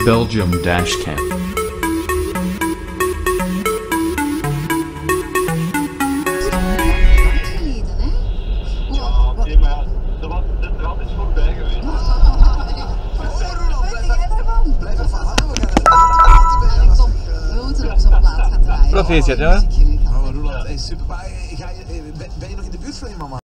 Belgium Dashcam. Proficiat, ja? Oh, Roeland, hey, super. Ben je nog in de buurt van je mama?